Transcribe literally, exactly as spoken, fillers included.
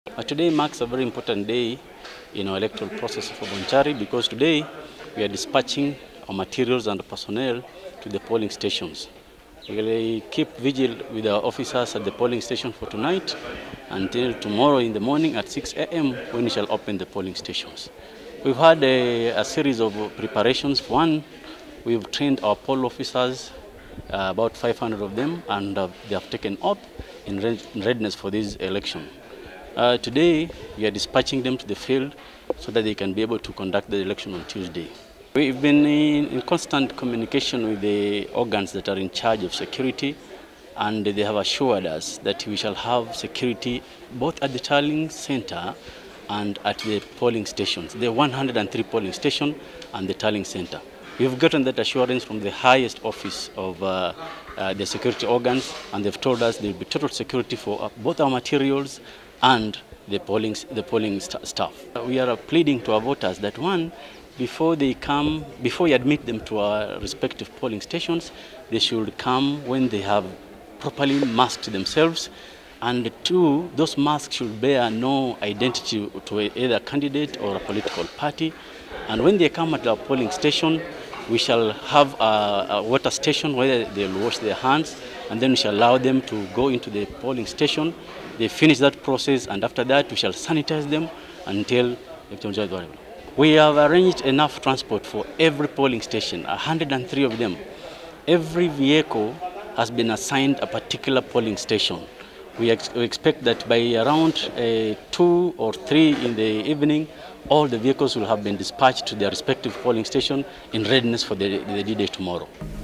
Uh, today marks a very important day in our electoral process for Bonchari because today we are dispatching our materials and personnel to the polling stations. We will keep vigil with our officers at the polling station for tonight until tomorrow in the morning at six A M when we shall open the polling stations. We've had a, a series of preparations. One, we've trained our poll officers, uh, about five hundred of them, and uh, they have taken up in readiness for this election. Uh, today, we are dispatching them to the field so that they can be able to conduct the election on Tuesday. We've been in, in constant communication with the organs that are in charge of security, and they have assured us that we shall have security both at the tallying center and at the polling stations, the one hundred three polling station and the tallying center. We've gotten that assurance from the highest office of uh, uh, the security organs, and they've told us there will be total security for uh, both our materials and the polling, the polling st staff. We are pleading to our voters that one, before they come, before we admit them to our respective polling stations, they should come when they have properly masked themselves. And two, those masks should bear no identity to either a candidate or a political party. And when they come at our polling station, we shall have a, a water station where they'll wash their hands, and then we shall allow them to go into the polling station. They finish that process, and after that we shall sanitize them until we have arranged enough transport for every polling station, one hundred three of them. Every vehicle has been assigned a particular polling station. We, ex we expect that by around uh, two or three in the evening, all the vehicles will have been dispatched to their respective polling station in readiness for the, the D-Day tomorrow.